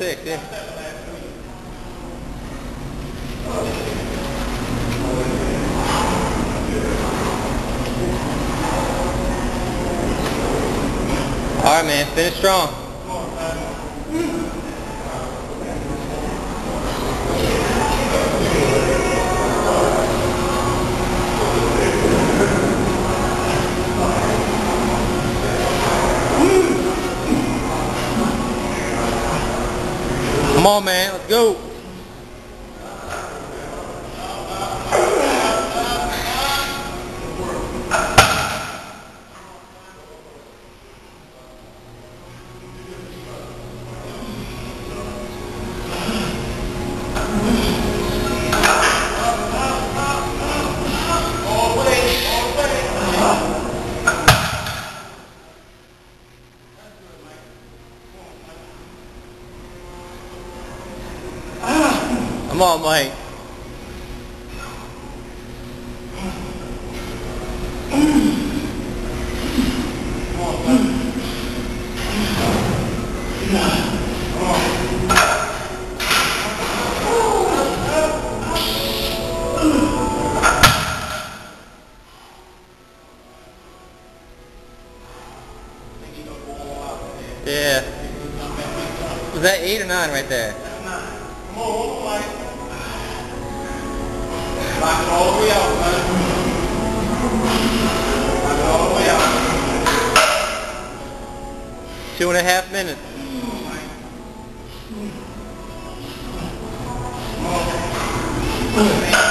6, yeah. Alright, man, finish strong. Come on, man, let's go. Come on, Mike. Yeah. Was that 8 or 9 right there? That's 9. Come on, hold the light. Lock it all the way out, man. Lock it all the way out. 2.5 minutes. Come on.